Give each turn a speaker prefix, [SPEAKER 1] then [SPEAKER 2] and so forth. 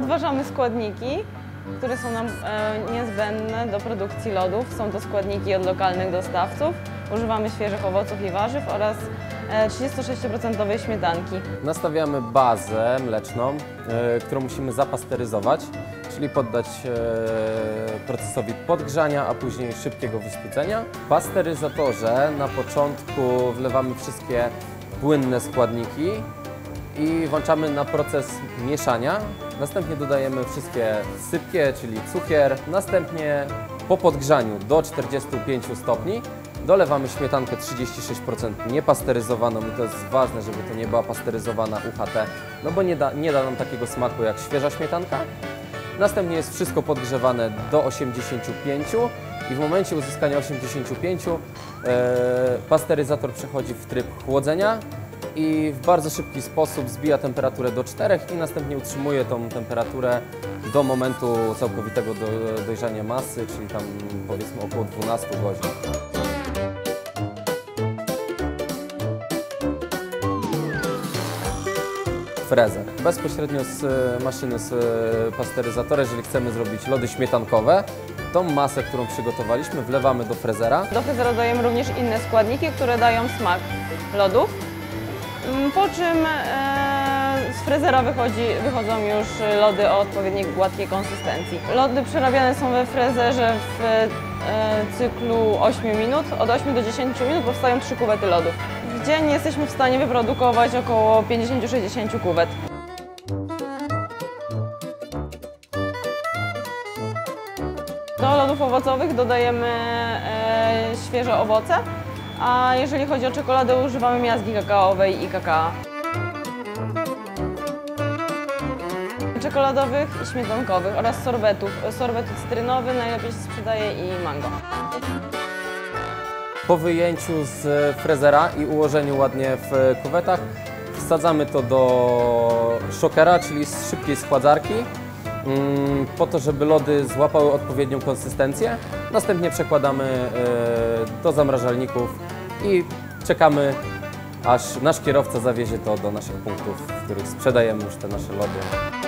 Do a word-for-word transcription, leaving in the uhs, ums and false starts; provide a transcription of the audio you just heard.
[SPEAKER 1] Rozważamy składniki, które są nam e, niezbędne do produkcji lodów. Są to składniki od lokalnych dostawców. Używamy świeżych owoców i warzyw oraz trzydzieści sześć procent śmietanki.
[SPEAKER 2] Nastawiamy bazę mleczną, e, którą musimy zapasteryzować, czyli poddać e, procesowi podgrzania, a później szybkiego wystudzenia. W pasteryzatorze na początku wlewamy wszystkie płynne składniki i włączamy na proces mieszania. Następnie dodajemy wszystkie sypkie, czyli cukier. Następnie po podgrzaniu do czterdziestu pięciu stopni dolewamy śmietankę trzydzieści sześć procent niepasteryzowaną i to jest ważne, żeby to nie była pasteryzowana U H T, no bo nie da, nie da nam takiego smaku jak świeża śmietanka. Następnie jest wszystko podgrzewane do osiemdziesięciu pięciu i w momencie uzyskania osiemdziesięciu pięciu e, pasteryzator przechodzi w tryb chłodzenia i w bardzo szybki sposób zbija temperaturę do czterech i następnie utrzymuje tą temperaturę do momentu całkowitego do, dojrzania masy, czyli tam powiedzmy około dwunastu godzin. Frezer. Bezpośrednio z maszyny z pasteryzatora, jeżeli chcemy zrobić lody śmietankowe, tą masę, którą przygotowaliśmy, wlewamy do frezera.
[SPEAKER 1] Do frezera dodajemy również inne składniki, które dają smak lodów, po czym e, z frezera wychodzi, wychodzą już lody o odpowiedniej gładkiej konsystencji. Lody przerabiane są we frezerze w e, cyklu ośmiu minut. Od ośmiu do dziesięciu minut powstają trzy kuwety lodów. W dzień jesteśmy w stanie wyprodukować około pięćdziesiąt do sześćdziesięciu kuwet. Do lodów owocowych dodajemy e, świeże owoce, a jeżeli chodzi o czekoladę, używamy miazgi kakaowej i kakao. Czekoladowych i śmietankowych oraz sorbetów. Sorbet cytrynowy najlepiej się sprzedaje i mango.
[SPEAKER 2] Po wyjęciu z frezera i ułożeniu ładnie w kuwetach wsadzamy to do szokera, czyli z szybkiej schładzarki, po to, żeby lody złapały odpowiednią konsystencję. Następnie przekładamy do zamrażalników i czekamy, aż nasz kierowca zawiezie to do naszych punktów, w których sprzedajemy już te nasze lody.